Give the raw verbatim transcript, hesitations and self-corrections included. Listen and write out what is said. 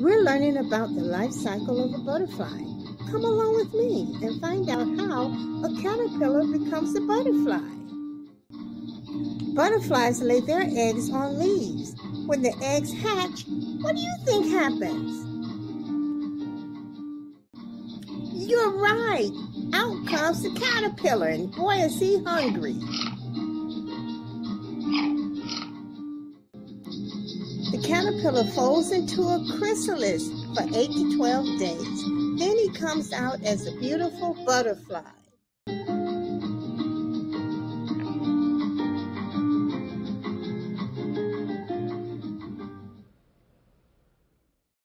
We're learning about the life cycle of a butterfly. Come along with me and find out how a caterpillar becomes a butterfly. Butterflies lay their eggs on leaves. When the eggs hatch, what do you think happens? You're right. Out comes the caterpillar, and boy is he hungry. The caterpillar folds into a chrysalis for eight to twelve days. Then he comes out as a beautiful butterfly.